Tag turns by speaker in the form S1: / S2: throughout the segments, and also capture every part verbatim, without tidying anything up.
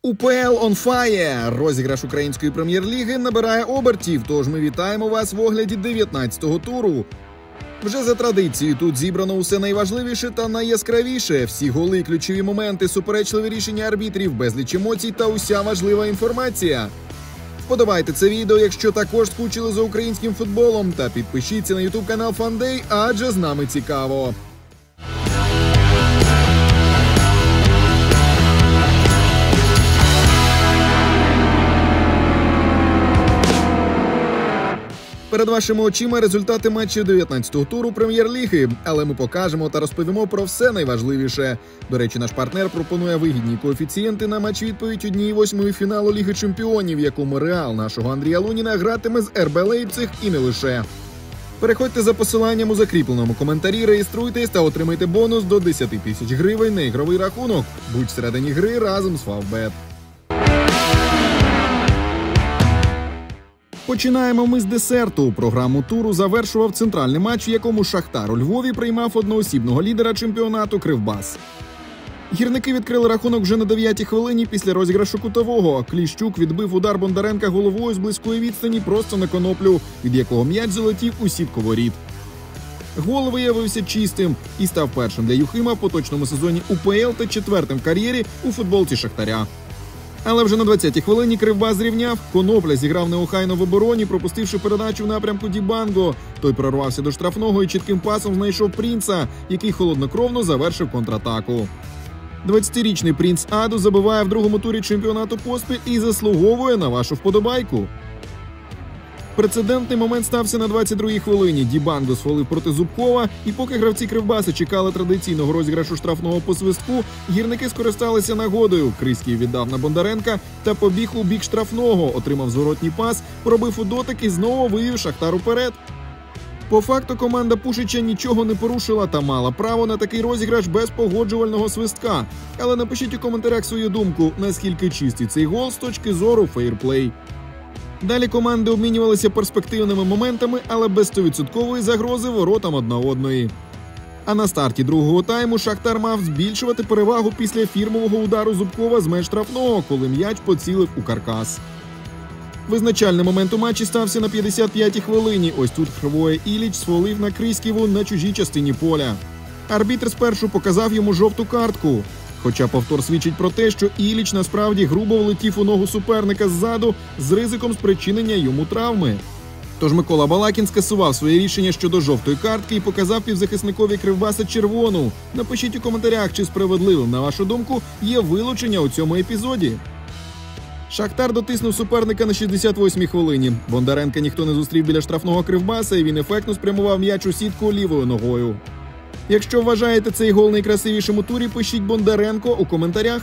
S1: УПЛ on fire! Розіграш української прем'єр-ліги набирає обертів, тож ми вітаємо вас в огляді дев'ятнадцятого туру. Вже за традицією тут зібрано усе найважливіше та найяскравіше. Всі голи, ключові моменти, суперечливі рішення арбітрів, безліч емоцій та уся важлива інформація. Вподобайте це відео, якщо також скучили за українським футболом, та підпишіться на ютуб канал Фандей, адже з нами цікаво. Перед вашими очима результати матчів дев'ятнадцятого туру прем'єр-ліги, але ми покажемо та розповімо про все найважливіше. До речі, наш партнер пропонує вигідні коефіцієнти на матч-відповідь однієї восьмої фіналу Ліги Чемпіонів, в якому Реал нашого Андрія Луніна гратиме з РБ Лейпциг і не лише. Переходьте за посиланням у закріпленому коментарі, реєструйтесь та отримайте бонус до десять тисяч гривень на ігровий рахунок. Будь всередині гри разом з Фавбет. Починаємо ми з десерту. Програму туру завершував центральний матч, в якому Шахтар у Львові приймав одноосібного лідера чемпіонату Кривбас. Гірники відкрили рахунок вже на дев'ятій хвилині після розіграшу кутового. Кліщук відбив удар Бондаренка головою з близької відстані просто на коноплю, від якого м'яч залетів у сітку воріт. Гол виявився чистим і став першим для Юхима в поточному сезоні УПЛ та четвертим в кар'єрі у футболці Шахтаря. Але вже на двадцятій хвилині Кривбас зрівняв. Конопля зіграв неохайно в обороні, пропустивши передачу в напрямку Дібанго. Той прорвався до штрафного і чітким пасом знайшов Принца, який холоднокровно завершив контратаку. двадцятирічний Принц Аду забиває в другому турі чемпіонату поспіль і заслуговує на вашу вподобайку. Прецедентний момент стався на двадцять другій хвилині. Дібанго схвалив проти Зубкова, і поки гравці Кривбаса чекали традиційного розіграшу штрафного по свистку, гірники скористалися нагодою. Крийський віддав на Бондаренка та побіг у бік штрафного, отримав зворотній пас, пробив у дотик і знову вивів Шахтар уперед. По факту команда Пушича нічого не порушила та мала право на такий розіграш без погоджувального свистка. Але напишіть у коментарях свою думку, наскільки чистий цей гол з точки зору фейрплей. Далі команди обмінювалися перспективними моментами, але без сто відсотків загрози воротам одна одної. А на старті другого тайму Шахтар мав збільшувати перевагу після фірмового удару Зубкова з меж штрафного, коли м'яч поцілив у каркас. Визначальний момент у матчі стався на п'ятдесят п'ятій хвилині. Ось тут Хривоє Ілліч схвалив на Крийського на чужій частині поля. Арбітр спершу показав йому жовту картку. Хоча повтор свідчить про те, що Ілліч насправді грубо влетів у ногу суперника ззаду з ризиком спричинення йому травми. Тож Микола Балакін скасував своє рішення щодо жовтої картки і показав півзахисникові Кривбаса червону. Напишіть у коментарях, чи справедливим, на вашу думку, є вилучення у цьому епізоді. Шахтар дотиснув суперника на шістдесят восьмій хвилині. Бондаренка ніхто не зустрів біля штрафного Кривбаса, і він ефектно спрямував м'яч у сітку лівою ногою. Якщо вважаєте цей гол найкрасивішим у турі, пишіть Бондаренко у коментарях.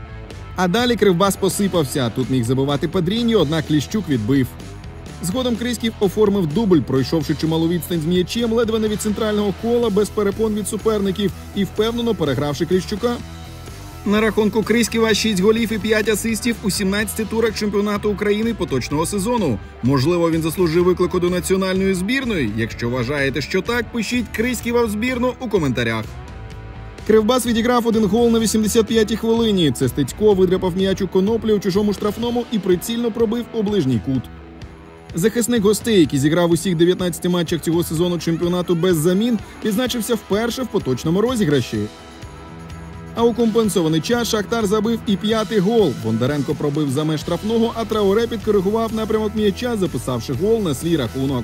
S1: А далі Кривбас посипався. Тут міг забивати Падріньо, однак Кліщук відбив. Згодом Крийський оформив дубль, пройшовши чималу відстань з м'ячем ледве не від центрального кола, без перепон від суперників і впевнено перегравши Кліщука. На рахунку Крийського шість голів і п'ять асистів у сімнадцяти турах чемпіонату України поточного сезону. Можливо, він заслужив виклику до національної збірної? Якщо вважаєте, що так, пишіть Крийського в збірну у коментарях. Кривбас відіграв один гол на вісімдесят п'ятій хвилині. Це Стецько видряпав м'яч у коноплі у чужому штрафному і прицільно пробив у ближній кут. Захисник гостей, який зіграв усіх дев'ятнадцяти матчах цього сезону чемпіонату без замін, відзначився вперше в поточному розіграші. А у компенсований час Шахтар забив і п'ятий гол. Бондаренко пробив за меж штрафного, а Траоре підкоригував напрямок м'яча, записавши гол на свій рахунок.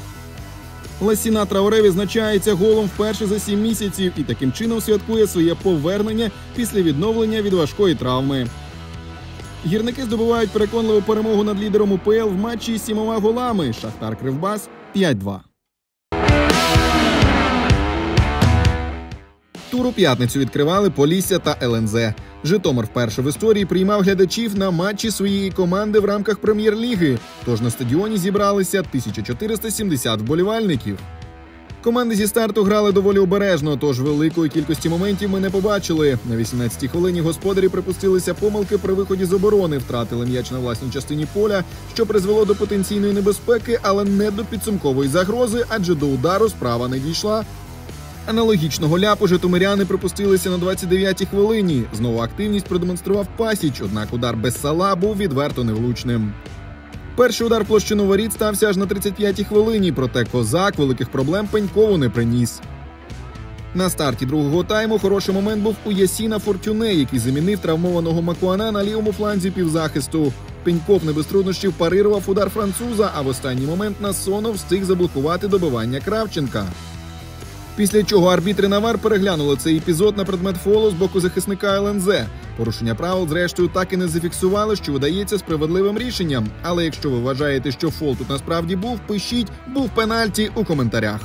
S1: Ласіна Траоре відзначається голом вперше за сім місяців і таким чином святкує своє повернення після відновлення від важкої травми. Гірники здобувають переконливу перемогу над лідером УПЛ в матчі з сімома голами. Шахтар Кривбас п'ять два. Тур у п'ятницю відкривали Полісся та ел ен зет. Житомир вперше в історії приймав глядачів на матчі своєї команди в рамках прем'єр-ліги, тож на стадіоні зібралися тисяча чотириста сімдесят вболівальників. Команди зі старту грали доволі обережно, тож великої кількості моментів ми не побачили. На вісімнадцятій хвилині господарі припустилися помилки при виході з оборони, втратили м'яч на власній частині поля, що призвело до потенційної небезпеки, але не до підсумкової загрози, адже до удару справа не дійшла. Аналогічного ляпу житомиряни припустилися на двадцять дев'ятій хвилині. Знову активність продемонстрував Пасіч, однак удар без Сала був відверто невлучним. Перший удар в площину воріт стався аж на тридцять п'ятій хвилині, проте Козак великих проблем Пенькову не приніс. На старті другого тайму хороший момент був у Ясіна Фортюне, який замінив травмованого Макуана на лівому фланзі півзахисту. Пеньков не без труднощів парирував удар француза, а в останній момент Насонов встиг заблокувати добивання Кравченка. Після чого арбітри на ВАР переглянули цей епізод на предмет фолу з боку захисника ел ен зет. Порушення правил, зрештою, так і не зафіксували, що видається справедливим рішенням. Але якщо ви вважаєте, що фол тут насправді був, пишіть «був пенальті» у коментарях.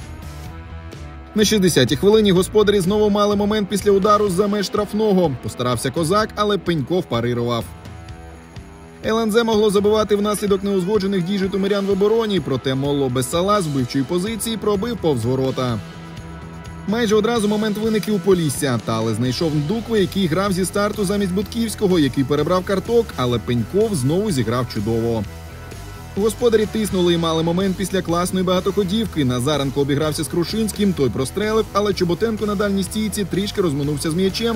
S1: На шістдесятій хвилині господарі знову мали момент після удару з-за меж штрафного. Постарався Козак, але Пеньков парирував. ел ен зет могло забивати внаслідок неузгоджених дій житомирян в обороні, проте Молло без Сала з вбивчої позиції пробив повз ворота. Майже одразу момент виник і у Полісся, та але знайшов Ндукве, який грав зі старту замість Будківського, який перебрав карток, але Пеньков знову зіграв чудово. Господарі тиснули і мали момент після класної багатоходівки. Назаренко обігрався з Крушинським, той прострелив, але Чоботенко на дальній стійці трішки розминувся з м'ячем.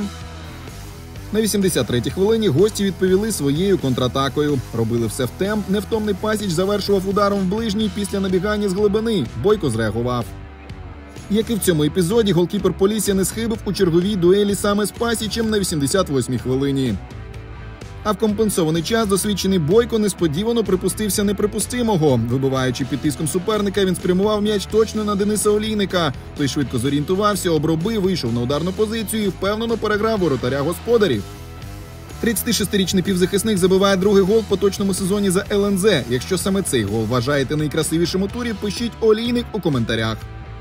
S1: На вісімдесят третій хвилині гості відповіли своєю контратакою. Робили все в темп, невтомний Пасіч завершував ударом в ближній після набігання з глибини. Бойко зреагував. Як і в цьому епізоді, голкіпер Полісся не схибив у черговій дуелі саме з Пасічем на вісімдесят восьмій хвилині. А в компенсований час досвідчений Бойко несподівано припустився неприпустимого. Вибиваючи під тиском суперника, він спрямував м'яч точно на Дениса Олійника. Той швидко зорієнтувався, обробив, вийшов на ударну позицію і впевнено переграв воротаря господарів. тридцятишестирічний півзахисник забиває другий гол в поточному сезоні за ел ен зет. Якщо саме цей гол вважаєте найкрасивішим у турі, пишіть Олійник у коментарях.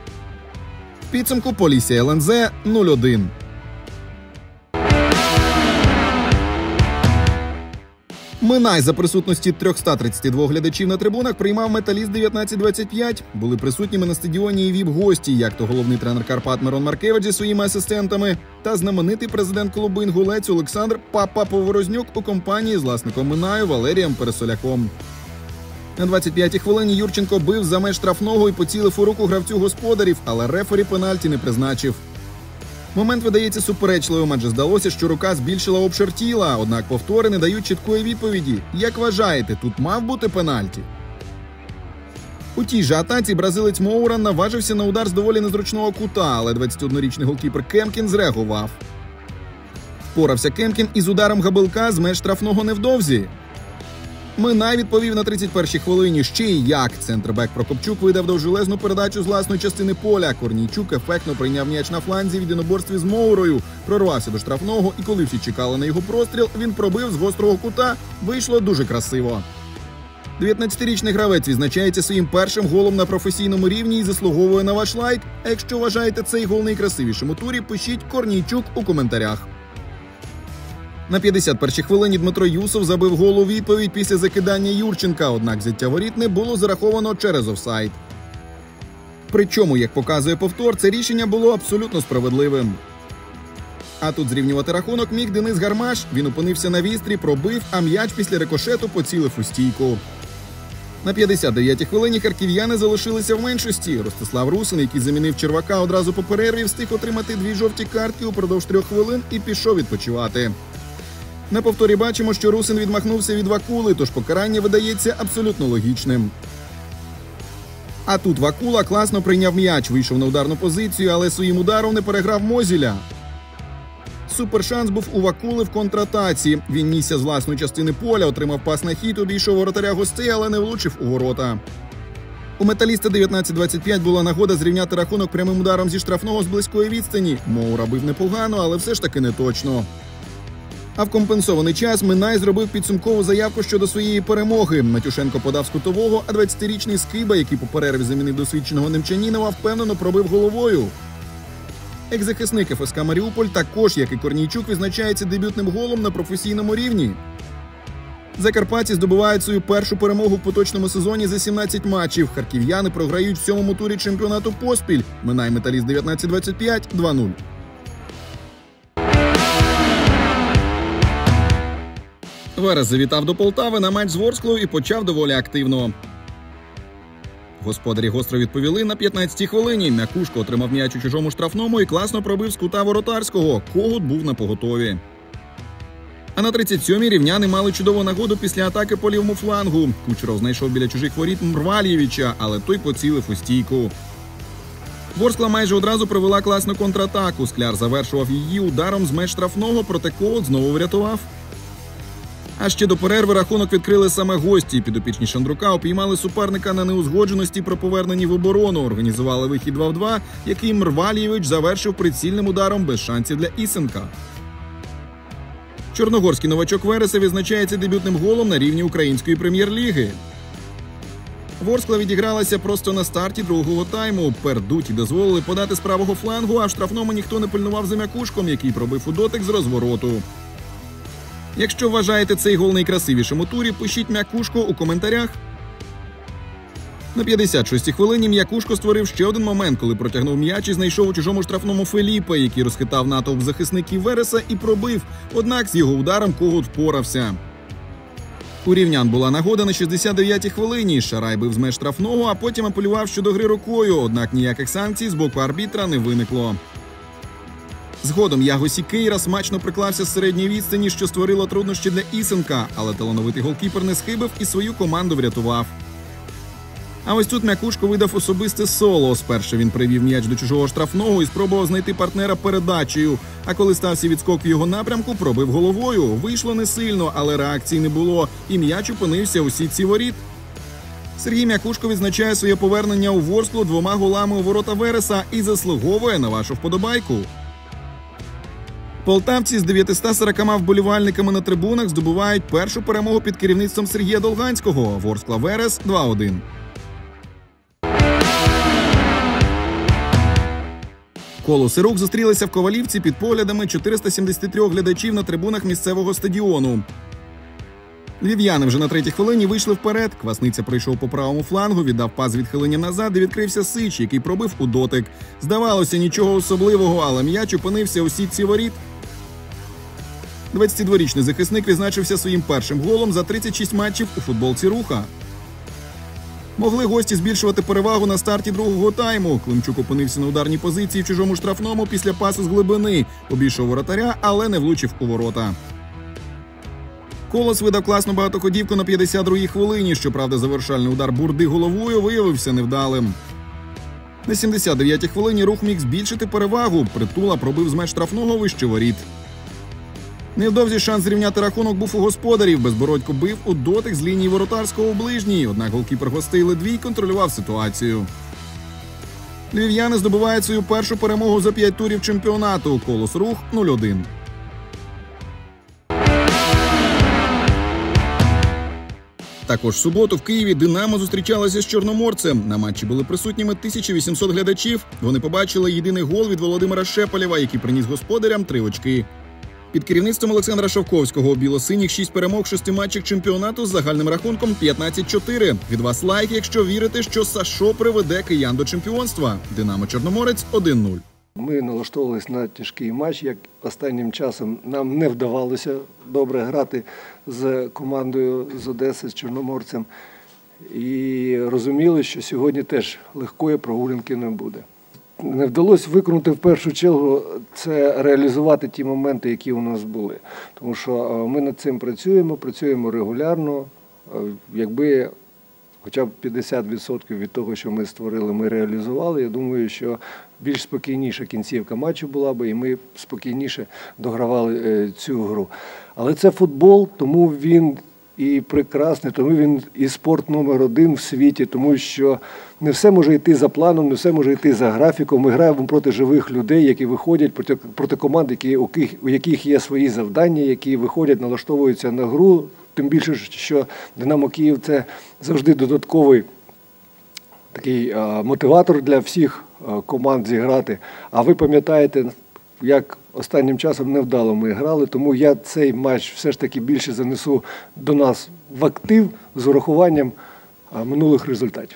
S1: В підсумку Полісся ел ен зет нуль один. Минай за присутності триста тридцять два глядачів на трибунах приймав Металіст дев'ятнадцять двадцять п'ять. Були присутніми на стадіоні і віп-гості, як то головний тренер Карпат Мирон Маркевич зі своїми асистентами та знаменитий президент клубу інгулець Олександр «Папа» Поворознюк у компанії з власником Минаю Валерієм Пересоляком. На двадцять п'ятій хвилині Юрченко бив за меж штрафного і поцілив у руку гравцю господарів, але рефері пенальті не призначив. Момент видається суперечливим, адже здалося, що рука збільшила обшир тіла, однак повтори не дають чіткої відповіді. Як вважаєте, тут мав бути пенальті? У тій же атаці бразилець Моуран наважився на удар з доволі незручного кута, але двадцятиоднорічний голкіпер Кемкін зреагував. Впорався Кемкін із ударом Габилка з меж штрафного невдовзі. Минай відповів на тридцять першій хвилині ще й як. Центрбек Прокопчук видав довжелезну передачу з власної частини поля. Корнійчук ефектно прийняв м'яч на фланзі в єдиноборстві з Моурою, прорвався до штрафного і коли всі чекали на його простріл, він пробив з гострого кута. Вийшло дуже красиво. дев'ятнадцятирічний гравець відзначається своїм першим голом на професійному рівні і заслуговує на ваш лайк. А якщо вважаєте цей гол найкрасивішим у турі, пишіть Корнійчук у коментарях. На п'ятдесят першій хвилині Дмитро Юсов забив гол у відповідь після закидання Юрченка, однак взяття воріт не було зараховано через офсайд. Причому, як показує повтор, це рішення було абсолютно справедливим. А тут зрівнювати рахунок міг Денис Гармаш. Він опинився на вістрі, пробив, а м'яч після рикошету поцілив у стійку. На п'ятдесят дев'ятій хвилині харків'яни залишилися в меншості. Ростислав Русин, який замінив Червака одразу по перерві, встиг отримати дві жовті картки упродовж трьох хвилин і пішов відпочивати. На повторі бачимо, що Русин відмахнувся від Вакули, тож покарання видається абсолютно логічним. А тут Вакула класно прийняв м'яч, вийшов на ударну позицію, але своїм ударом не переграв Мозіля. Супершанс був у Вакули в контратаці. Він нісся з власної частини поля, отримав пас на хід, обійшов воротаря гостей, але не влучив у ворота. У Металіста дев'ятнадцять двадцять п'ять була нагода зрівняти рахунок прямим ударом зі штрафного з близької відстані. Моура бив непогано, але все ж таки не точно. А в компенсований час Минай зробив підсумкову заявку щодо своєї перемоги. Матюшенко подав з кутового, а двадцятирічний Скиба, який по перерві замінив досвідченого Немчанінова, впевнено пробив головою. Екс-захисник еф ес ка Маріуполь також, як і Корнійчук, відзначається дебютним голом на професійному рівні. Закарпатці здобувають свою першу перемогу в поточному сезоні за сімнадцять матчів. Харків'яни програють в сьомому турі чемпіонату поспіль. Минай Металіст дев'ятнадцять двадцять п'ять два нуль. Верес завітав до Полтави на матч з Ворсклою і почав доволі активно. Господарі гостро відповіли на п'ятнадцятій хвилині. Мякушко отримав м'яч у чужому штрафному і класно пробив з кута воротарського. Когут був на поготові. А на тридцять сьомій рівняни мали чудову нагоду після атаки по лівому флангу. Кучеров знайшов біля чужих воріт Мрвальєвича, але той поцілив у стійку. Ворскла майже одразу провела класну контратаку. Скляр завершував її ударом з меж штрафного, проте Когут знову врятував. А ще до перерви рахунок відкрили саме гості. Підопічні Шандрука опіймали суперника на неузгодженості при поверненні в оборону. Організували вихід два в два, який Мрвальєвич завершив прицільним ударом без шансів для Ісенка. Чорногорський новачок Вереса відзначається дебютним голом на рівні української прем'єр-ліги. Ворскла відігралася просто на старті другого тайму. Пердуті дозволили подати з правого флангу, а в штрафному ніхто не пильнував за Мякушком, який пробив у дотик з розвороту. Якщо вважаєте цей гол найкрасивішим у турі, пишіть Мякушко у коментарях. На п'ятдесят шостій хвилині Мякушко створив ще один момент, коли протягнув м'яч і знайшов у чужому штрафному Феліпе, який розхитав натовп захисників Вереса і пробив. Однак з його ударом Когут впорався. У рівнян була нагода на шістдесят дев'ятій хвилині. Шарай бив з меж штрафного, а потім апелював щодо гри рукою, однак ніяких санкцій з боку арбітра не виникло. Згодом Яго Сікейра смачно приклався з середньої відстані, що створило труднощі для Ісенка, але талановитий голкіпер не схибив і свою команду врятував. А ось тут Мякушко видав особисте соло. Спершу він привів м'яч до чужого штрафного і спробував знайти партнера передачею. А коли стався відскок в його напрямку, пробив головою. Вийшло не сильно, але реакції не було, і м'яч опинився у сітці воріт. Сергій Мякушко відзначає своє повернення у Ворсклу двома голами у ворота Вереса і заслуговує на вашу вподобайку. Полтавці з дев'ятистами сорока вболівальниками на трибунах здобувають першу перемогу під керівництвом Сергія Долганського. Ворскла Верес два один. Колос і Рух зустрілися в Ковалівці під поглядами чотириста сімдесят три глядачів на трибунах місцевого стадіону. Львів'яни вже на третій хвилині вийшли вперед. Квасниця пройшов по правому флангу, віддав пас відхиленням назад і відкрився Сич, який пробив у дотик. Здавалося, нічого особливого, але м'яч опинився у сітці воріт. двадцятидворічний захисник відзначився своїм першим голом за тридцять шість матчів у футболці Руха. Могли гості збільшувати перевагу на старті другого тайму. Климчук опинився на ударній позиції в чужому штрафному після пасу з глибини. Обійшов воротаря, але не влучив у ворота. Колос видав класну багатоходівку на п'ятдесят другій хвилині. Щоправда, завершальний удар Бурди головою виявився невдалим. На сімдесят дев'ятій хвилині Рух міг збільшити перевагу. Притула пробив з меж штрафного вище воріт. Невдовзі шанс зрівняти рахунок був у господарів. Безбородько бив у дотик з лінії воротарського у ближній. Однак голкіпер гостей Ледвій контролював ситуацію. Львів'яни здобувають свою першу перемогу за п'ять турів чемпіонату. Колос Рух нуль один. Також в суботу в Києві «Динамо» зустрічалося з Чорноморцем. На матчі були присутніми тисяча вісімсот глядачів. Вони побачили єдиний гол від Володимира Шепелєва, який приніс господарям три очки. Під керівництвом Олександра Шовковського у білосиніх шість перемог в шести матчах чемпіонату з загальним рахунком п'ятнадцять чотири. Від вас лайк, якщо вірите, що Сашо приведе киян до чемпіонства. «Динамо-Чорноморець» один нуль.
S2: Ми налаштовувалися на тяжкий матч, як останнім часом нам не вдавалося добре грати з командою з Одеси, з Чорноморцем. І розуміли, що сьогодні теж легкої прогулянки не буде. Не вдалося виконати в першу чергу це реалізувати ті моменти, які у нас були. Тому що ми над цим працюємо, працюємо регулярно. Якби хоча б п'ятдесят відсотків від того, що ми створили, ми реалізували, я думаю, що більш спокійніша кінцівка матчу була б, і ми спокійніше догравали цю гру. Але це футбол, тому він і прекрасний, тому він і спорт номер один в світі, тому що не все може йти за планом, не все може йти за графіком. Ми граємо проти живих людей, які виходять, проти, проти команд, які, у, яких, у яких є свої завдання, які виходять, налаштовуються на гру. Тим більше, що «Динамо Київ» – це завжди додатковий такий а, мотиватор для всіх а, команд зіграти. А ви пам'ятаєте, як останнім часом невдало ми грали, тому я цей матч все ж таки більше занесу до нас в актив з урахуванням а, минулих результатів.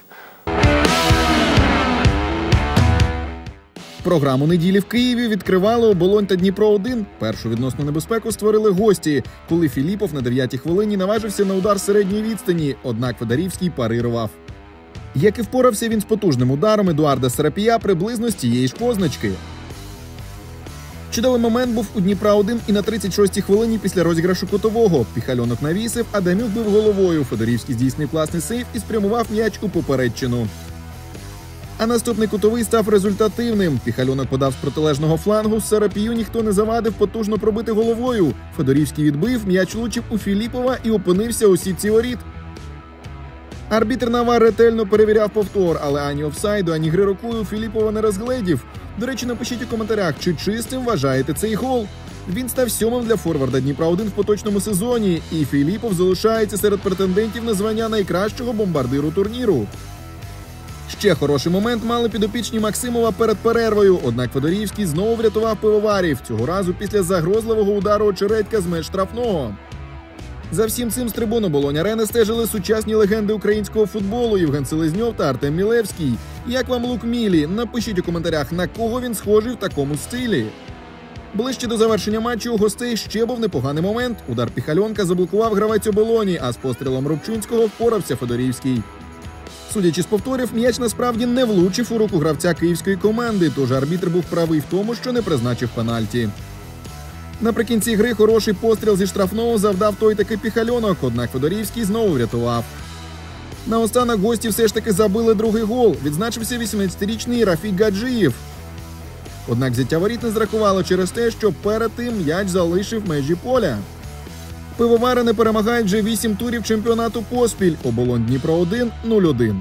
S1: Програму неділі в Києві відкривали Оболонь та Дніпро один. Першу відносну небезпеку створили гості, коли Філіпов на дев'ятій хвилині наважився на удар середньої відстані, однак Федорівський парирував. Як і впорався він з потужним ударом Едуарда Серапія приблизно з цієї ж позначки. Чудовий момент був у Дніпра один і на тридцять шостій хвилині після розіграшу кутового. Піхальонок навісив, Адамюк бив головою. Федорівський здійснив класний сейв і спрямував м'яч у попередчину. А наступний кутовий став результативним. Піхальонок подав з протилежного флангу, Серапію ніхто не завадив потужно пробити головою. Федорівський відбив, м'яч влучив у Філіпова і опинився у сітці воріт. Арбітр Навар ретельно перевіряв повтор, але ані офсайду, ані гри рукою Філіпова не розгледів. До речі, напишіть у коментарях, чи чистим вважаєте цей гол. Він став сьомим для форварда Дніпра один в поточному сезоні, і Філіпов залишається серед претендентів на звання найкращого бомбардиру турніру. Ще хороший момент мали підопічні Максимова перед перервою, однак Федорівський знову врятував пивоварів, цього разу після загрозливого удару Очередька з меж штрафного. За всім цим з трибун Оболонь-Арени стежили сучасні легенди українського футболу Євген Селезньов та Артем Мілевський. Як вам лук Мілі? Напишіть у коментарях, на кого він схожий в такому стилі. Ближче до завершення матчу у гостей ще був непоганий момент. Удар Піхальонка заблокував гравець Оболоні, а з пострілом Рубчунського впорався Федорівський. Судячи з повторів, м'яч насправді не влучив у руку гравця київської команди, тож арбітр був правий в тому, що не призначив пенальті. Наприкінці гри хороший постріл зі штрафного завдав той таки Піхальонок, однак Федорівський знову врятував. Наостанок гості все ж таки забили другий гол, відзначився вісімнадцятирічний Рафік Гаджиєв. Однак взяття воріт не зрахувало через те, що перед тим м'яч залишив межі поля. Пивовари не перемагають вже вісім турів чемпіонату поспіль. Оболонь Дніпро один – нуль один.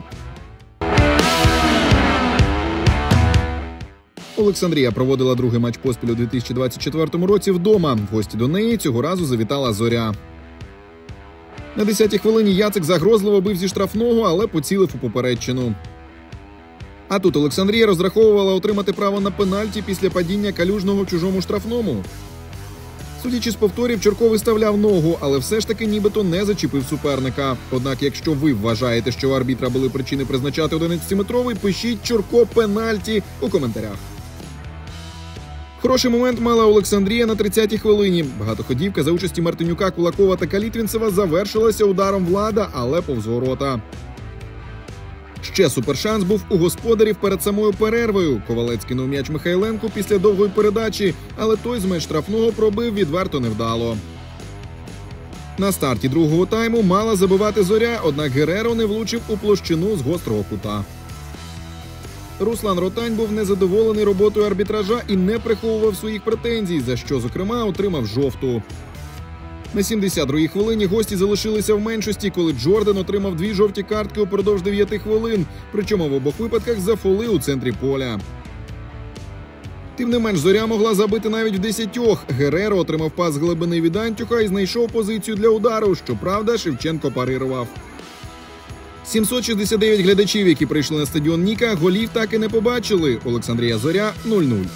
S1: Олександрія проводила другий матч поспіль у дві тисячі двадцять четвертому році вдома. В гості до неї цього разу завітала Зоря. На десятій хвилині Яцик загрозливо бив зі штрафного, але поцілив у попередчину. А тут Олександрія розраховувала отримати право на пенальті після падіння Калюжного в чужому штрафному. Судячи з повторів, Чурко виставляв ногу, але все ж таки нібито не зачепив суперника. Однак, якщо ви вважаєте, що у арбітра були причини призначати одинадцятиметровий, пишіть «Чурко пенальті» у коментарях. Хороший момент мала Олександрія на тридцятій хвилині. Багатоходівка за участі Мартинюка, Кулакова та Калітвінцева завершилася ударом Влада, але повз ворота. Ще супершанс був у господарів перед самою перервою. Ковалець кинув м'яч Михайленку після довгої передачі, але той з меж штрафного пробив відверто невдало. На старті другого тайму мала забивати Зоря, однак Гереро не влучив у площину з гострого кута. Руслан Ротань був незадоволений роботою арбітража і не приховував своїх претензій, за що, зокрема, отримав жовту. На сімдесят другій хвилині гості залишилися в меншості, коли Джордан отримав дві жовті картки упродовж дев'яти хвилин, причому в обох випадках за фоли у центрі поля. Тим не менш, Зоря могла забити навіть в десятьох. Гереро отримав пас з глибини від Антюха і знайшов позицію для удару, щоправда, Шевченко парирував. сімсот шістдесят дев'ять глядачів, які прийшли на стадіон Ніка, голів так і не побачили. Олександрія Зоря нуль нуль.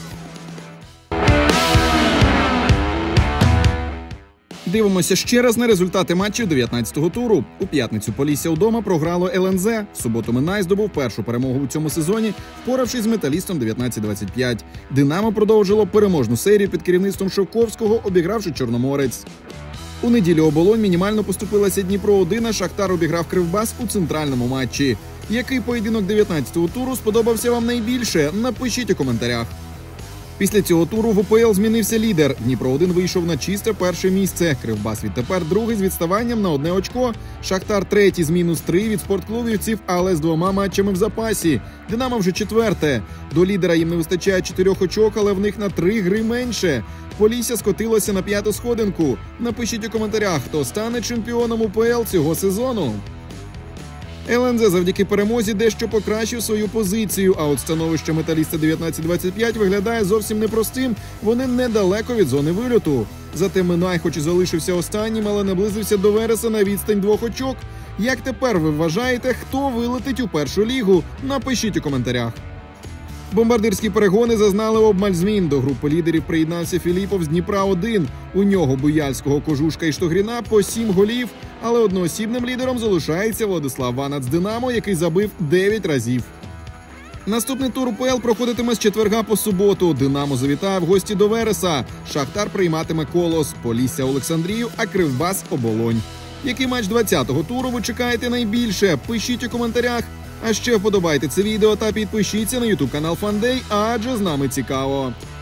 S1: Дивимося ще раз на результати матчів дев'ятнадцятого туру. У п'ятницю Полісся удома програло ел ен зет. В суботу Минай здобув першу перемогу у цьому сезоні, впоравшись з Металістом дев'ятнадцять двадцять п'ять. Динамо продовжило переможну серію під керівництвом Шовковського, обігравши Чорноморець. У неділю Оболонь мінімально поступилася Дніпро один, а Шахтар обіграв Кривбас у центральному матчі. Який поєдинок дев'ятнадцятого туру сподобався вам найбільше? Напишіть у коментарях. Після цього туру в УПЛ змінився лідер. Дніпро один вийшов на чисте перше місце. Кривбас відтепер другий з відставанням на одне очко. Шахтар третій з мінус три від спортклубівців, але з двома матчами в запасі. Динамо вже четверте. До лідера їм не вистачає чотирьох очок, але в них на три гри менше. Полісся скотилося на п'яту сходинку. Напишіть у коментарях, хто стане чемпіоном УПЛ цього сезону. ел ен зет завдяки перемозі дещо покращив свою позицію, а от становище Металіста дев'ятнадцять двадцять п'ять виглядає зовсім непростим, вони недалеко від зони вильоту. Зате Минай хоч і залишився останнім, але наблизився до Вереса на відстань двох очок. Як тепер ви вважаєте, хто вилетить у першу лігу? Напишіть у коментарях. Бомбардирські перегони зазнали обмаль змін. До групи лідерів приєднався Філіпов з Дніпра один. У нього Буяльського, Кожушка і Штогріна по сім голів, але одноосібним лідером залишається Владислав Ванац Динамо, який забив дев'ять разів. Наступний тур УПЛ проходитиме з четверга по суботу. Динамо завітає в гості до Вереса. Шахтар прийматиме Колос, Полісся Олександрію, а Кривбас Оболонь. Який матч двадцятого туру ви чекаєте найбільше? Пишіть у коментарях. А ще вподобайте це відео та підпишіться на ютуб канал Фандей, адже з нами цікаво.